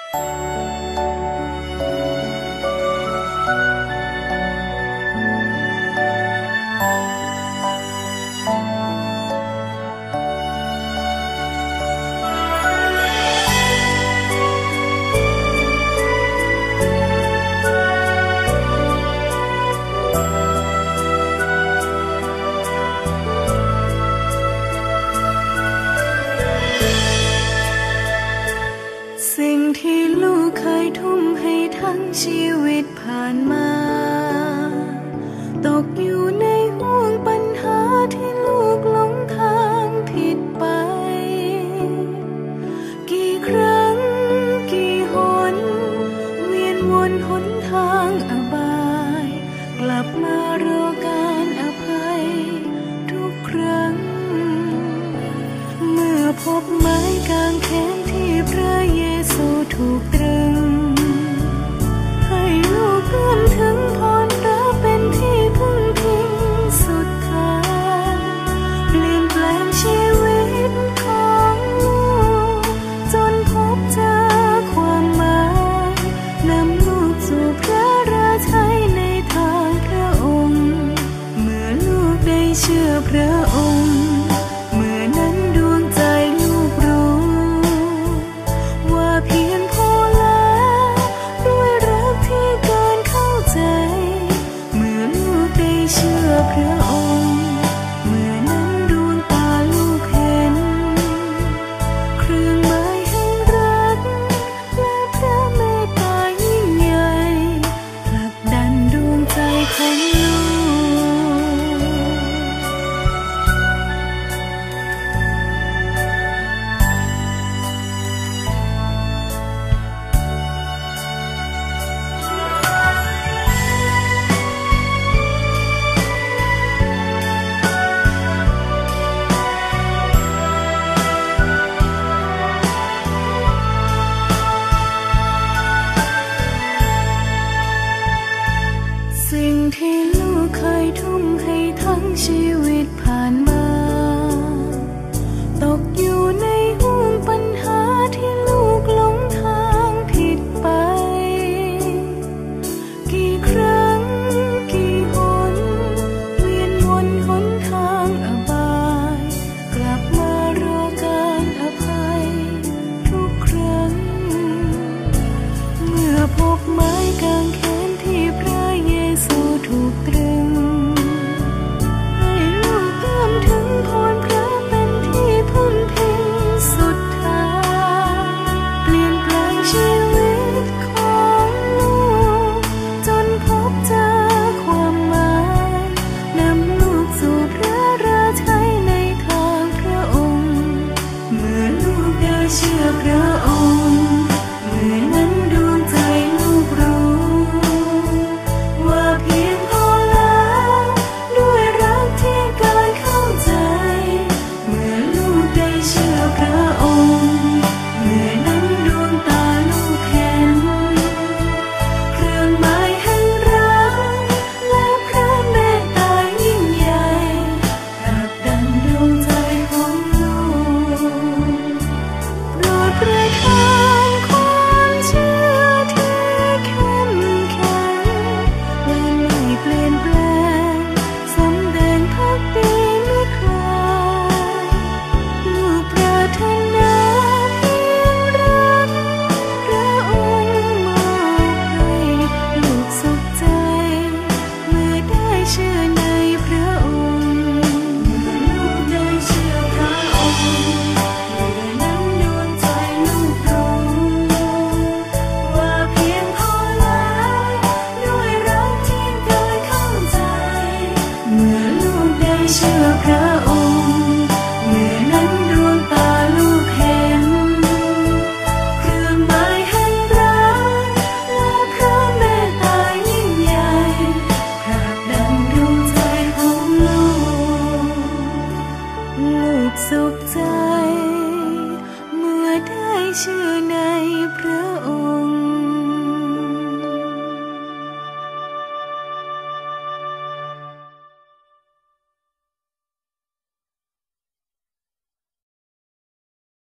ชีวิตผ่านมาตกอยู่ในห่วงปัญหาที่ลูกหลงทางผิดไปกี่ครั้งกี่หนเวียนวนหนทางอบายกลับมารอการอภัยทุกครั้งเมื่อพบไม้กางเขนที่พระเยซูถูกตรึงลูกเอื้อมถึงพรรักเป็นที่พึ่งพิงสุดทางเปลี่ยนแปลงชีวิตของลูกจนพบเจอความหมายนำลูกสู่พระราชัยในทางพระองค์เมื่อลูกได้เชื่อพระองค์เมื่อนั้นดวงใจลูกรู้ว่าเพียงพอแล้วด้วยรักที่เมื่อลูกได้เชื่อพระองค์เมื่อนั้นดวงตาลูกเห็นเครื่องหมายแห่งรักและพระเมตตายิ่งใหญ่ผลักดันดวงใจของลูกสิ่งที่ลูกเคยทุ่มให้ทั้งชีวิตผ่านมาตกอยู่ในห่วงปัญหาที่ลูกหลงทางผิดไปกี่ครั้งกี่หนเวียนวนหนทางอบายกลับมารอการอภัยทุกครั้งเมื่อพบไม้กางเขนที่พระเยซูถูกตรึงให้ลูกเอื้อมถึงพรพระเป็นที่พึ่งพิงสุดทางเปลี่ยนแปลงชีวิตของลูกจนพบเจอความหมายนำลูกสู่พระราชัยในทางพระองค์เมื่อลูกได้เชื่อพระ